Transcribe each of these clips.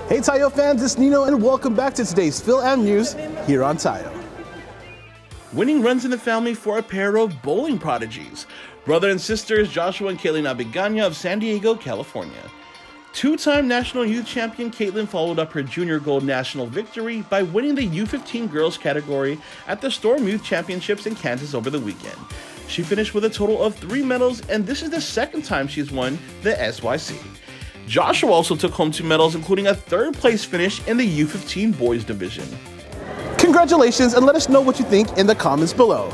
Hey Tayo fans, it's Nino and welcome back to today's Phil-Am News here on Tayo. Winning runs in the family for a pair of bowling prodigies. Brother and sisters Joshua and Caitlin Abiganya of San Diego, California. Two-time national youth champion Caitlin followed up her junior gold national victory by winning the U15 girls category at the Storm Youth Championships in Kansas over the weekend. She finished with a total of 3 medals, and this is the second time she's won the SYC. Joshua also took home 2 medals, including a 3rd place finish in the U15 boys division. Congratulations, and let us know what you think in the comments below.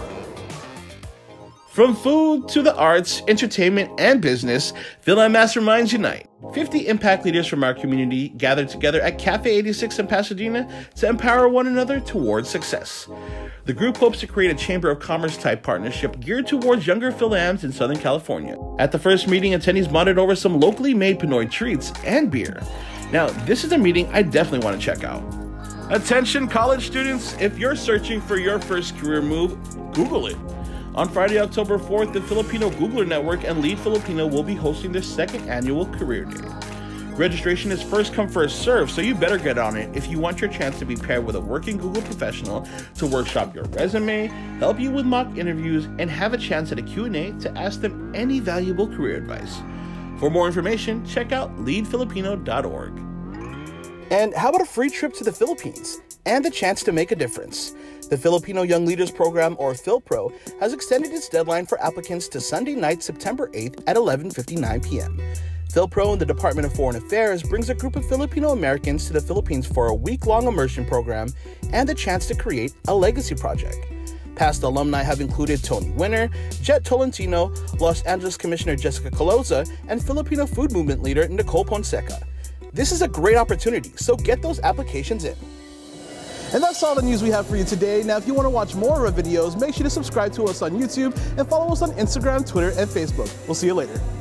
From food to the arts, entertainment, and business, Phil-Am Masterminds unite. 50 impact leaders from our community gathered together at Cafe 86 in Pasadena to empower one another towards success. The group hopes to create a Chamber of Commerce type partnership geared towards younger Phil-Ams in Southern California. At the first meeting, attendees bonded over some locally made Pinoy treats and beer. Now, this is a meeting I definitely want to check out. Attention college students, if you're searching for your first career move, Google it. On Friday, October 4th, the Filipino Googler Network and Lead Filipino will be hosting their 2nd annual Career Day. Registration is first come, first serve, so you better get on it if you want your chance to be paired with a working Google professional to workshop your resume, help you with mock interviews, and have a chance at a Q&A to ask them any valuable career advice. For more information, check out leadfilipino.org. And how about a free trip to the Philippines and the chance to make a difference? The Filipino Young Leaders Program, or PhilPro, has extended its deadline for applicants to Sunday night, September 8th at 11:59 p.m. PhilPro and the Department of Foreign Affairs brings a group of Filipino-Americans to the Philippines for a week-long immersion program and the chance to create a legacy project. Past alumni have included Tony Winner, Jet Tolentino, Los Angeles Commissioner Jessica Caloza, and Filipino food movement leader Nicole Ponseca. This is a great opportunity, so get those applications in. And that's all the news we have for you today. Now, if you want to watch more of our videos, make sure to subscribe to us on YouTube and follow us on Instagram, Twitter, and Facebook. We'll see you later.